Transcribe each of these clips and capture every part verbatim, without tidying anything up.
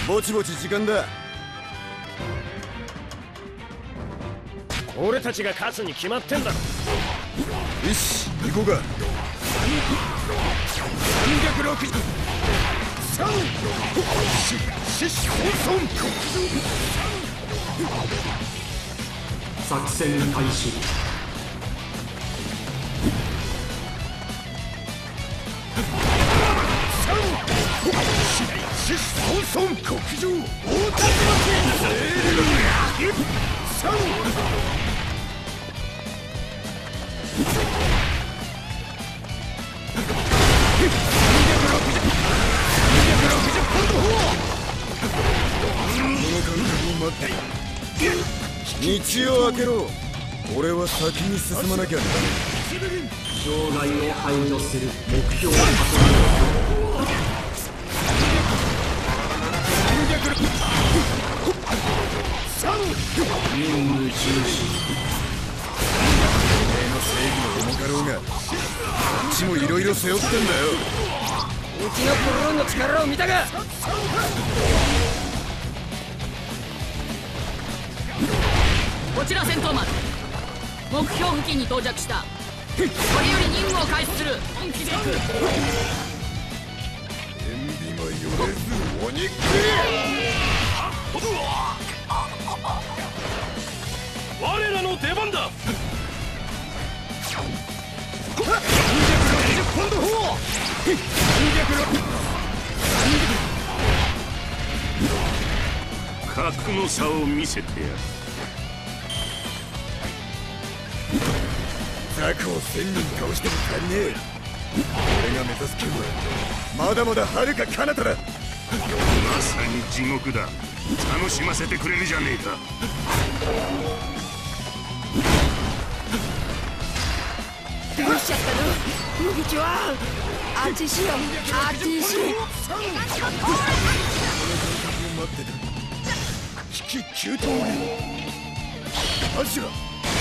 ぼちぼち時間だ。 俺たちが勝つに決まってんだろ。 よし行こうか。さんびゃくろくじゅうさんししそん作戦開始。 ししそん国上大田さん道を開けろ。俺は先に進まなきゃダメ。 障害を排除する。目標を確認。任務中止。 お前の正義の重かろうがこっちもいろいろ背負ってんだよ。 うちのドローンの力を見たか。 こちら戦闘マン、目標付近に到着した。これより任務を開始する。本気で行く。 塩ビもよれずお肉。 我らの出番だ。格の差を見せてやる。 ザコを千人倒しても足りねえ。俺が目指す剣はまだまだ遥か彼方だ。 まさに地獄だ。楽しませてくれるじゃねえか。 どうしちゃったの？麦ちはあっちしよう。あっちし。 危機急騰流アジュラ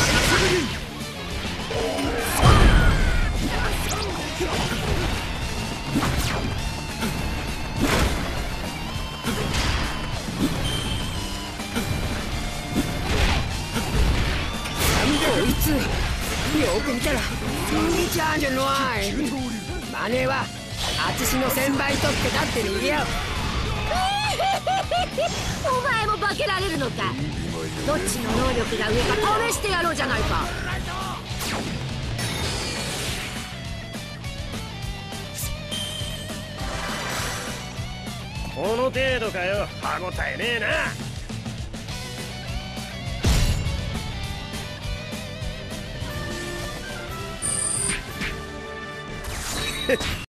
こいつよく見たら麦ちゃんじゃない。マネはあっちしの千倍取って立ってるよ。 お前も化けられるのか。どっちの能力が上か試してやろうじゃないか。 この程度かよ。歯応えねえな。